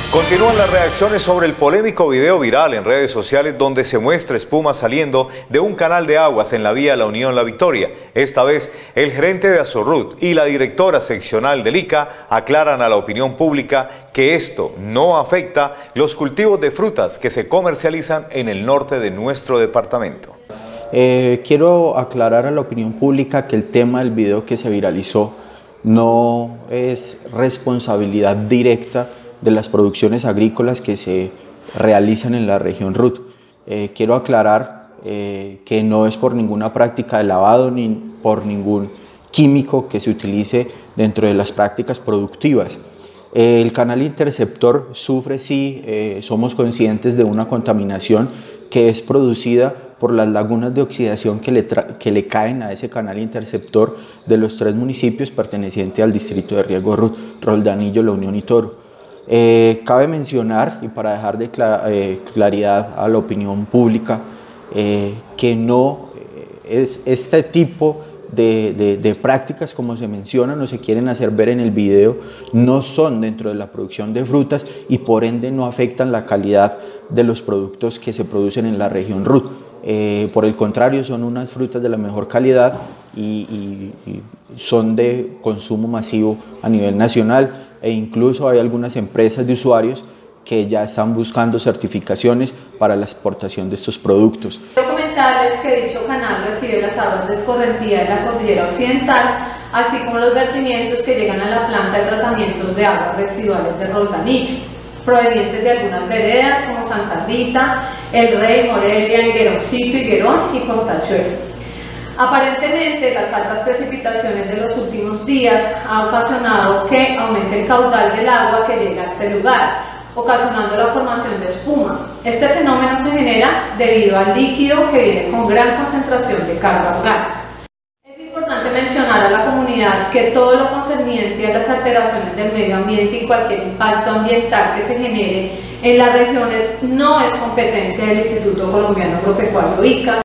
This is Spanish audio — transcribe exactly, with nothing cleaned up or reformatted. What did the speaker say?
Continúan las reacciones sobre el polémico video viral en redes sociales donde se muestra espuma saliendo de un canal de aguas en la vía La Unión La Victoria. Esta vez, el gerente de Azorrut y la directora seccional del I C A aclaran a la opinión pública que esto no afecta los cultivos de frutas que se comercializan en el norte de nuestro departamento. Eh, quiero aclarar a la opinión pública que el tema del video que se viralizó no es responsabilidad directa de las producciones agrícolas que se realizan en la región R U T. Eh, quiero aclarar eh, que no es por ninguna práctica de lavado ni por ningún químico que se utilice dentro de las prácticas productivas. Eh, el canal interceptor sufre, sí, eh, somos conscientes de una contaminación que es producida por las lagunas de oxidación que le, que le caen a ese canal interceptor de los tres municipios pertenecientes al distrito de riego R U T, Roldanillo, La Unión y Toro. Eh, cabe mencionar, y para dejar de cla eh, claridad a la opinión pública, eh, que no eh, es este tipo de, de, de prácticas, como se mencionan o se quieren hacer ver en el video, no son dentro de la producción de frutas y por ende no afectan la calidad de los productos que se producen en la región R U T. Eh, por el contrario, son unas frutas de la mejor calidad y, y, y son de consumo masivo a nivel nacional, e incluso hay algunas empresas de usuarios que ya están buscando certificaciones para la exportación de estos productos. Quiero comentarles que dicho canal recibe las aguas de escorrentía de la cordillera occidental, así como los vertimientos que llegan a la planta de tratamientos de aguas residuales de Roldanillo, provenientes de algunas veredas como Santa Rita, El Rey, Morelia, Higueroncito, Higuerón y Portachuelo. Aparentemente, las altas precipitaciones de los últimos días han ocasionado que aumente el caudal del agua que llega a este lugar, ocasionando la formación de espuma. Este fenómeno se genera debido al líquido que viene con gran concentración de carga orgánica. Es importante mencionar a la comunidad que todo lo concerniente a las alteraciones del medio ambiente y cualquier impacto ambiental que se genere en las regiones no es competencia del Instituto Colombiano Agropecuario I C A.